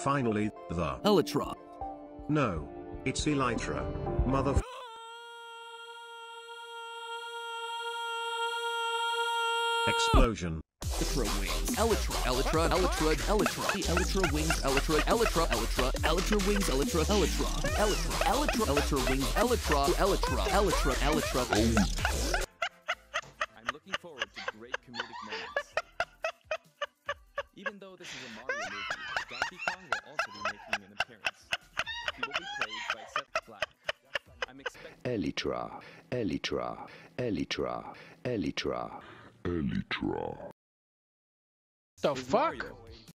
finally, the elytra. No. It's elytra. Mother. Explosion. Elytra wings. Elytra. Elytra. Elytra. Elytra. Elytra wings. Elytra. Elytra. Elytra. Elytra wings. Elytra. Elytra. Elytra. Elytra. Elytra wings. Elytra. Elytra. Elytra. Elytra. I'm looking forward to great comedic moments. Even though this is a Mario movie, Donkey Kong will also be making an appearance. He will be played by Seth Black. I'm expecting elytra, elytra, elytra, elytra, elytra. The Is fuck? Mario